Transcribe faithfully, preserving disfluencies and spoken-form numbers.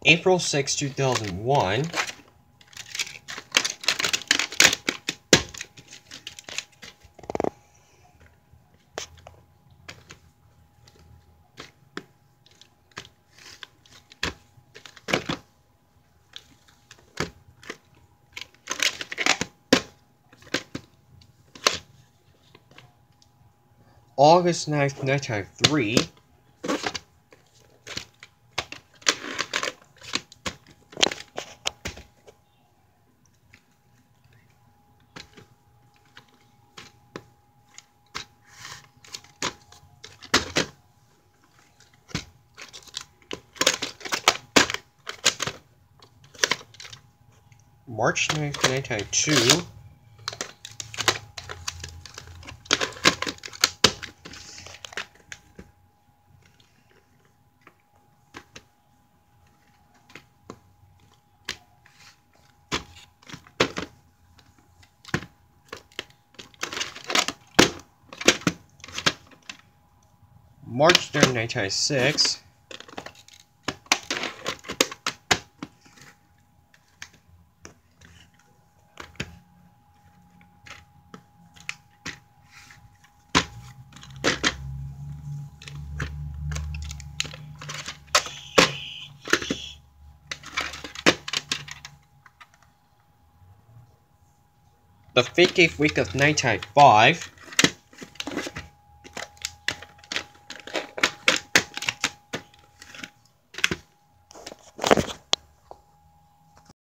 April sixth, two thousand one. August ninth, nineteen ninety-three. March ninth, nineteen ninety-two. March third, nineteen ninety-six. The fifteenth week of nineteen ninety-five.